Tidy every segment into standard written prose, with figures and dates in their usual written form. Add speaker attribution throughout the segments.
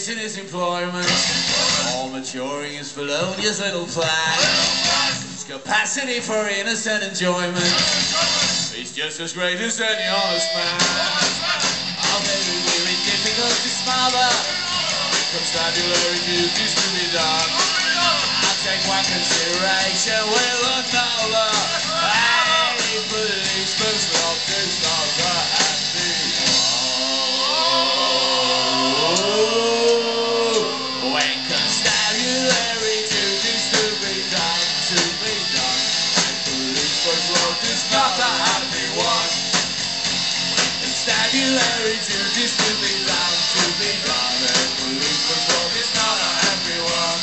Speaker 1: chasing his employment, all maturing his felonious little plan. His capacity for innocent enjoyment, he's just as great as any honest man. Oh, very, very difficult to smother, constabulary duties to be done. I'll take one consideration with another. Hey, policeman's love is not the happy one. When constabulary duties to be done, and policeman's love is not the happy one. When constabulary duties to be done, and policeman's love is not a happy one.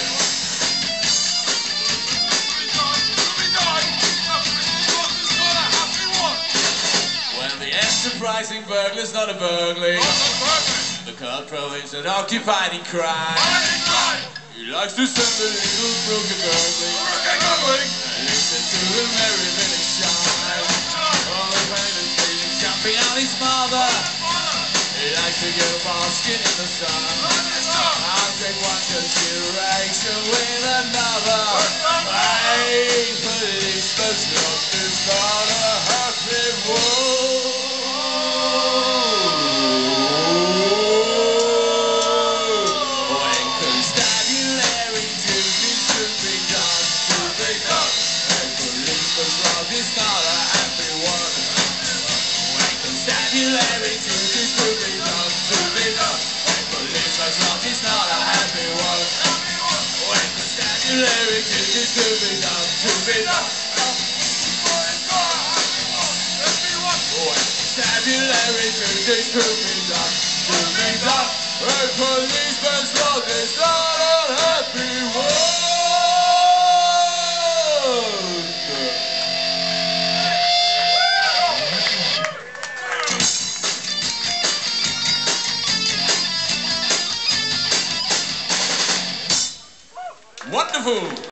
Speaker 1: When the enterprising burglar's not a burglar, the cutthroat is an occupied in crime. He likes to send a little broken gurgling and listen to a merry village chime. All the pain and feeling jumping on his mother. He likes to go basking in the sun. I'll take one consideration with another. Hey, policeman's love is not a happy one. When constabulary duties to be done, and policeman's love is not a happy one. When constabulary duties to be done, and policeman's love is not a happy one. When constabulary duties to be done, when constabulary duties to be done, and policeman's love is not a happy one. Wonderful!